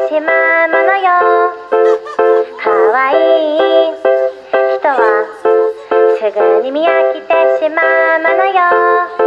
しまうものよ。可愛い人はすぐに見飽きてしまうものよ。